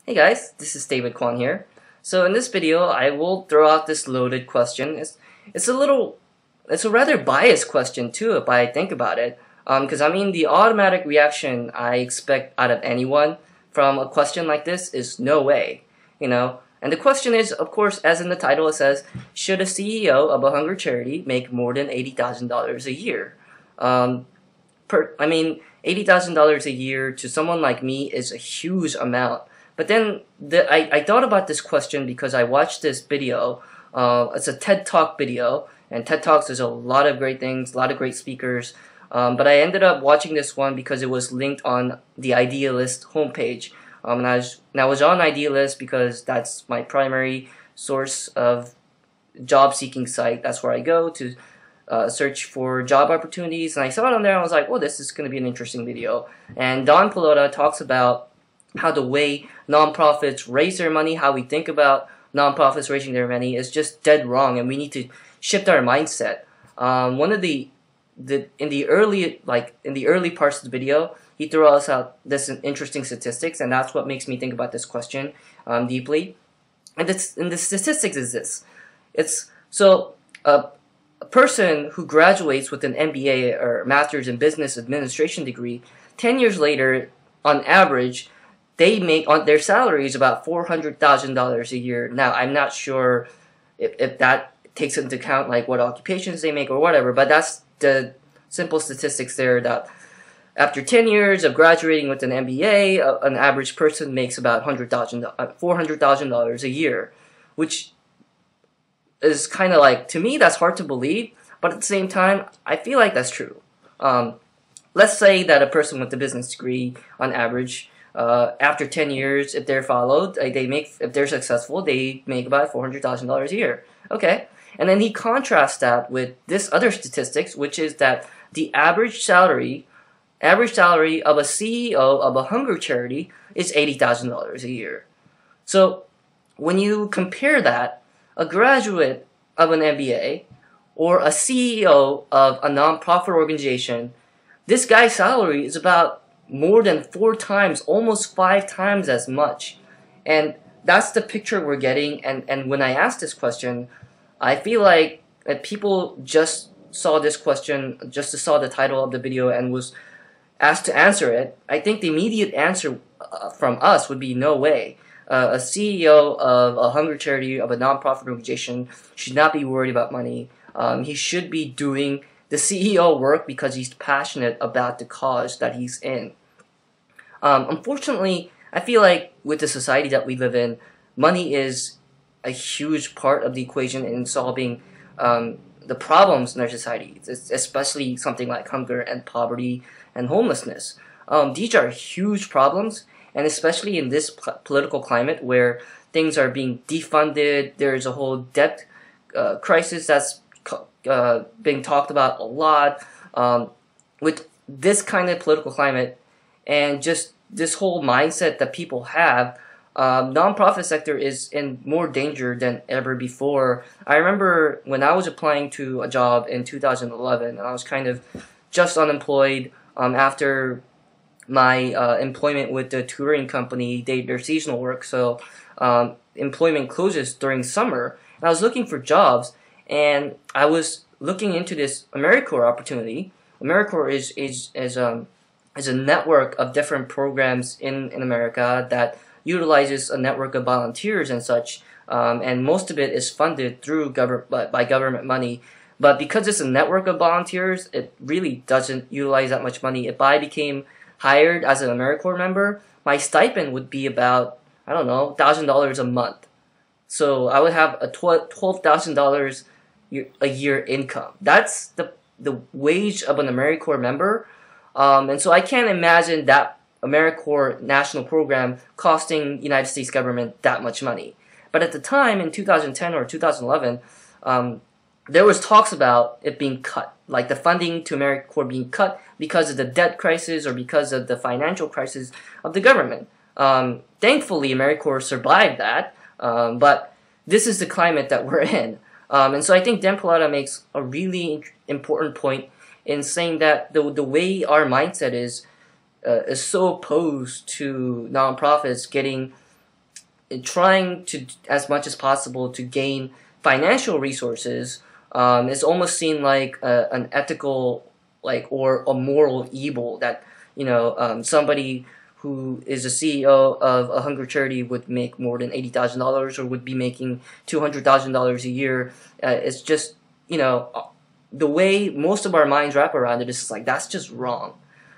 Hey guys, this is David Kwan here. So in this video, I will throw out this loaded question. It's a little, it's a rather biased question too, if I think about it. Because I mean, the automatic reaction I expect out of anyone from a question like this is no way, you know. And the question is, of course, as in the title it says, should a CEO of a hunger charity make more than $80,000 a year? $80,000 a year to someone like me is a huge amount. But then I thought about this question because I watched this video. It's a TED Talk video, and TED Talks is a lot of great things, a lot of great speakers. But I ended up watching this one because it was linked on the Idealist homepage. And I was on Idealist because that's my primary source of job-seeking site. That's where I go to search for job opportunities. And I saw it on there, and I was like, "Oh, this is going to be an interesting video." And Don Pallotta talks about how the way nonprofits raise their money, how we think about nonprofits raising their money is just dead wrong, and we need to shift our mindset. One of in the early parts of the video, he threw us out this interesting statistics, and that's what makes me think about this question deeply. And the statistics is this: it's so a person who graduates with an MBA or Master's in Business Administration degree, 10 years later, on average, they make on their salary is about $400,000 a year. Now, I'm not sure if that takes into account like what occupations they make or whatever, but that's the simple statistics there. That after 10 years of graduating with an MBA, an average person makes about $400,000 a year, which is kind of like, to me, that's hard to believe, but at the same time, I feel like that's true. Let's say that a person with a business degree, on average, after 10 years, if they're followed, if they're successful, they make about $400,000 a year. Okay, and then he contrasts that with this other statistics, which is that the average salary of a CEO of a hunger charity is $80,000 a year. So when you compare that, a graduate of an MBA or a CEO of a nonprofit organization, this guy's salary is about more than 4 times, almost 5 times as much. And that's the picture we're getting. And when I asked this question, I feel like that people just saw this question, just saw the title of the video and was asked to answer it. I think the immediate answer from us would be no way. A CEO of a hunger charity, of a nonprofit organization, should not be worried about money. He should be doing the CEO work because he's passionate about the cause that he's in. Unfortunately, I feel like with the society that we live in, money is a huge part of the equation in solving the problems in our society, especially something like hunger and poverty and homelessness. These are huge problems, and especially in this political climate where things are being defunded, there's a whole debt crisis that's being talked about a lot. With this kind of political climate, and just this whole mindset that people have, nonprofit sector is in more danger than ever before. I remember when I was applying to a job in 2011, and I was kind of just unemployed after my employment with the touring company. Their seasonal work, so employment closes during summer. And I was looking for jobs, and I was looking into this AmeriCorps opportunity. AmeriCorps is a network of different programs in America that utilizes a network of volunteers and such, and most of it is funded through by government money. But because it's a network of volunteers, it really doesn't utilize that much money. If I became hired as an AmeriCorps member, my stipend would be about, I don't know, $1,000 a month. So I would have a $12,000 a year income. That's the wage of an AmeriCorps member. And so I can't imagine that AmeriCorps national program costing United States government that much money. But at the time, in 2010 or 2011, there was talks about it being cut, like the funding to AmeriCorps being cut because of the debt crisis or because of the financial crisis of the government. Thankfully, AmeriCorps survived that, but this is the climate that we're in. And so I think Dan Pallotta makes a really important point in saying that the way our mindset is so opposed to nonprofits getting trying to, as much as possible, to gain financial resources is almost seen like an ethical, like, or a moral evil that, somebody who is a CEO of a hunger charity would make more than $80,000 or would be making $200,000 a year. It's just, the way most of our minds wrap around it is like, that's just wrong.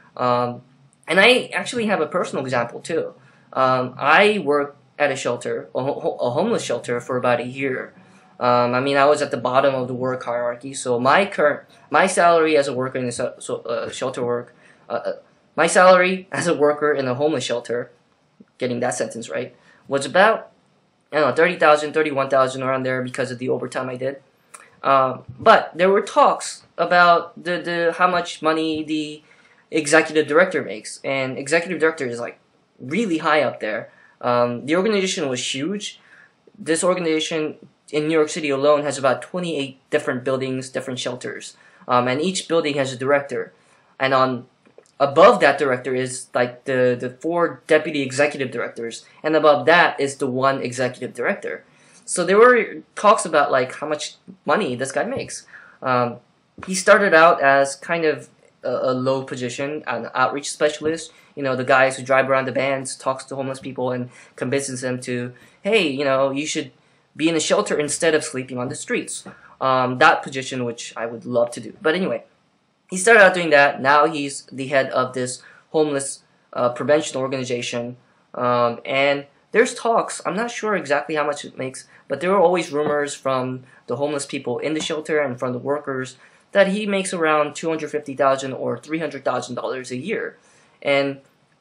And I actually have a personal example too. I worked at a shelter, a homeless shelter, for about a year. I was at the bottom of the work hierarchy, so my salary as a worker in the shelter work, my salary as a worker in a homeless shelter, getting that sentence right, was about, 30,000, 31,000, around there, because of the overtime I did. But there were talks about the how much money the executive director makes, and executive director is like really high up there. The organization was huge. This organization in New York City alone has about 28 different buildings, different shelters, and each building has a director, and above that director is like the 4 deputy executive directors, and above that is the 1 executive director. So there were talks about like how much money this guy makes. He started out as kind of a low position, an outreach specialist. The guys who drive around the vans, talks to homeless people and convinces them to, hey, you should be in a shelter instead of sleeping on the streets. That position, which I would love to do. But anyway, he started out doing that. Now he's the head of this homeless prevention organization. And there's talks. I'm not sure exactly how much it makes, but there are always rumors from the homeless people in the shelter and from the workers that he makes around $250,000 or $300,000 a year. And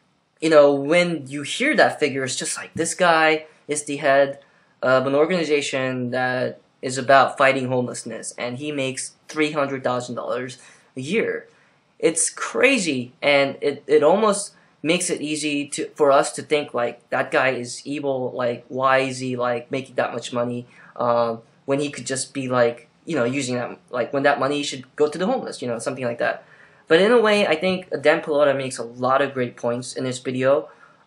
when you hear that figure, it's just like, this guy is the head of an organization that is about fighting homelessness, and he makes $300,000 a year. It's crazy, and it almost makes it easy for us to think like that guy is evil. Like, why is he like making that much money when he could just be like, using that, like, when that money should go to the homeless, something like that. But in a way, I think Dan Pallotta makes a lot of great points in this video,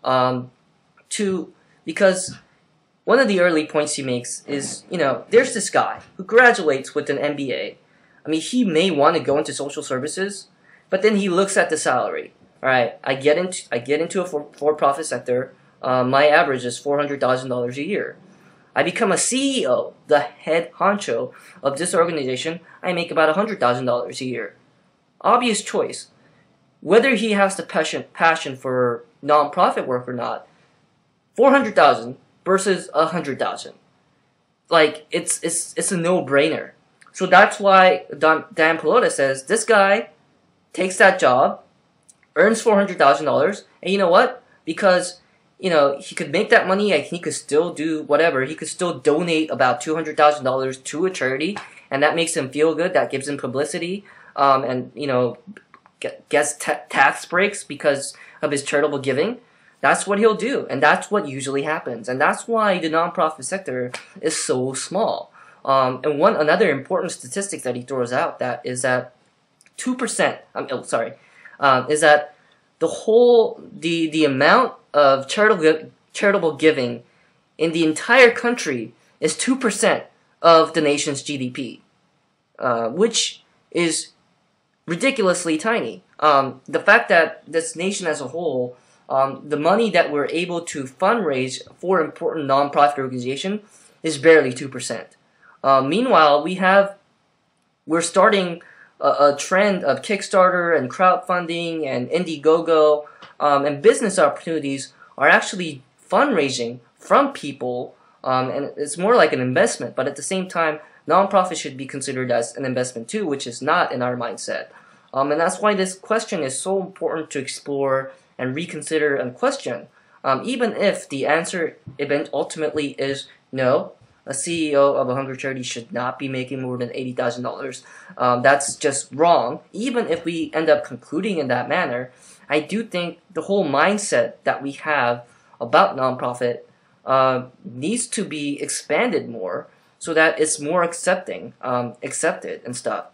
because one of the early points he makes is, there's this guy who graduates with an MBA. He may want to go into social services, but then he looks at the salary. All right, I get into a for-profit sector. My average is $400,000 a year. I become a CEO, the head honcho of this organization. I make about $100,000 a year. Obvious choice. Whether he has the passion for nonprofit work or not, $400,000 versus $100,000. Like, it's a no-brainer. So that's why Dan Pallotta says this guy takes that job, earns $400,000, and you know what? Because he could make that money, and he could still do whatever. He could still donate about $200,000 to a charity, and that makes him feel good. That gives him publicity, and gets tax breaks because of his charitable giving. That's what he'll do, and that's what usually happens, and that's why the nonprofit sector is so small. And another important statistic that he throws out is that 2%. Is that the amount of charitable giving in the entire country is 2% of the nation's GDP, which is ridiculously tiny. The fact that this nation as a whole, the money that we're able to fundraise for important nonprofit organization is barely 2%. Meanwhile, we're starting a trend of Kickstarter and crowdfunding and Indiegogo, and business opportunities are actually fundraising from people, and it's more like an investment, but at the same time, nonprofits should be considered as an investment too, which is not in our mindset. And that's why this question is so important to explore and reconsider and question, even if the answer ultimately is no. A CEO of a hunger charity should not be making more than $80,000. That's just wrong. Even if we end up concluding in that manner, I do think the whole mindset that we have about nonprofit needs to be expanded more so that it's more accepted and stuff.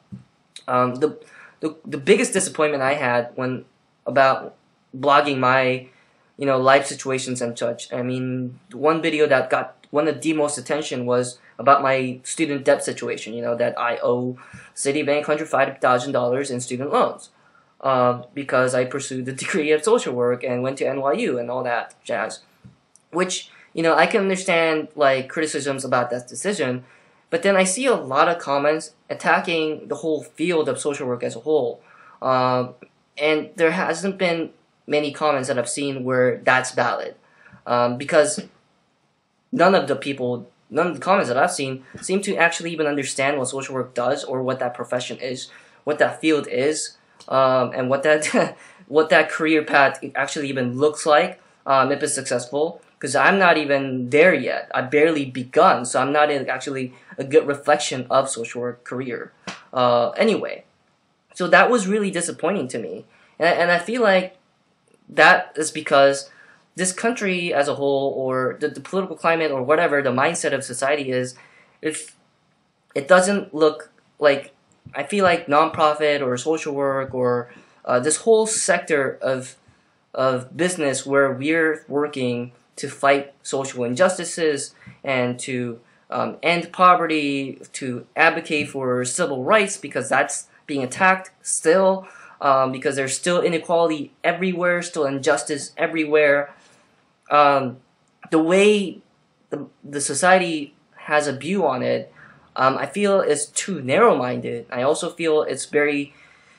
The biggest disappointment I had about blogging my life situations and such. I mean, one video that got one of the most attention was about my student debt situation, that I owe Citibank $105,000 in student loans because I pursued the degree of social work and went to NYU and all that jazz. Which, I can understand like criticisms about that decision, but then I see a lot of comments attacking the whole field of social work as a whole. And there hasn't been many comments that I've seen where that's valid. Because none of the comments that I've seen seem to actually even understand what social work does or what that profession is, what that field is, and what that what that career path actually even looks like if it's successful. Because I'm not even there yet. I've barely begun, so I'm not actually a good reflection of social work career. Anyway, so that was really disappointing to me. And I feel like that is because this country as a whole, or the political climate, or whatever the mindset of society is, it doesn't look like, I feel like nonprofit or social work or this whole sector of business where we're working to fight social injustices and to end poverty, to advocate for civil rights, because that's being attacked still, because there's still inequality everywhere, still injustice everywhere. The way the society has a view on it, I feel is too narrow-minded. I also feel it's very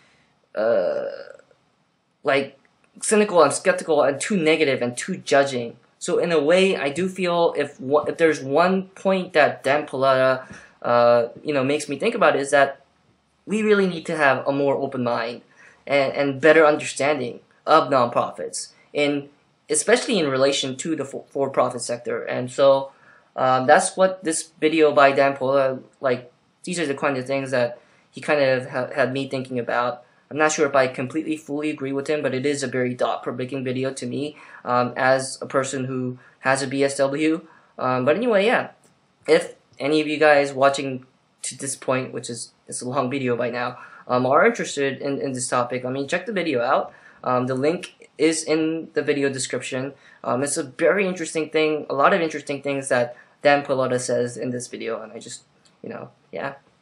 like cynical and skeptical and too negative and too judging. So in a way, I do feel if there's one point that Dan Pallotta, makes me think about, is that we really need to have a more open mind and better understanding of nonprofits, especially in relation to the for-profit sector. And so that's what this video by Dan Pallotta, these are the kind of things that he kind of had me thinking about. I'm not sure if I completely fully agree with him, but it is a very thought-provoking video to me as a person who has a BSW. But anyway, yeah. If any of you guys watching to this point, which is it's a long video by now, are interested in this topic, check the video out. The link is in the video description. It's a very interesting thing, a lot of interesting things that Dan Pallotta says in this video, and I just, yeah.